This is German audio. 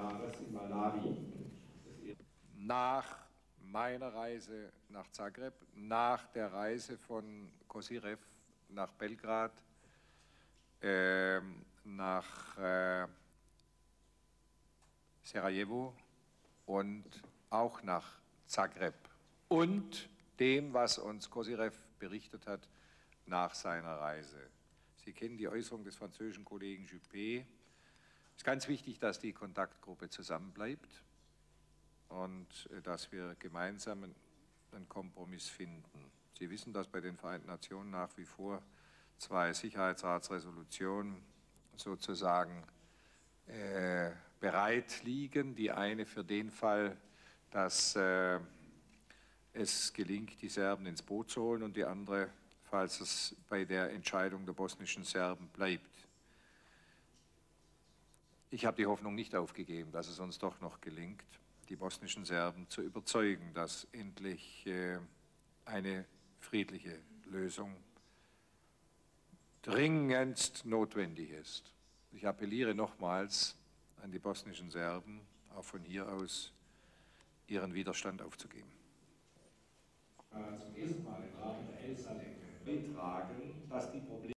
Jahres in Malawi. Nach meiner Reise nach Zagreb, nach der Reise von Kosirev nach Belgrad, nach Sarajevo und auch nach Zagreb und dem, was uns Kosirev berichtet hat nach seiner Reise. Sie kennen die Äußerung des französischen Kollegen Juppé. Es ist ganz wichtig, dass die Kontaktgruppe zusammenbleibt und dass wir gemeinsam einen Kompromiss finden. Sie wissen, dass bei den Vereinten Nationen nach wie vor 2 Sicherheitsratsresolutionen sozusagen bereit liegen. Die eine für den Fall, dass es gelingt, die Serben ins Boot zu holen, und die andere, falls es bei der Entscheidung der bosnischen Serben bleibt. Ich habe die Hoffnung nicht aufgegeben, dass es uns doch noch gelingt, die bosnischen Serben zu überzeugen, dass endlich eine friedliche Lösung dringendst notwendig ist. Ich appelliere nochmals an die bosnischen Serben, auch von hier aus ihren Widerstand aufzugeben. Zum ersten Mal im Rahmen der ELSA-Decke beitragen, dass die Probleme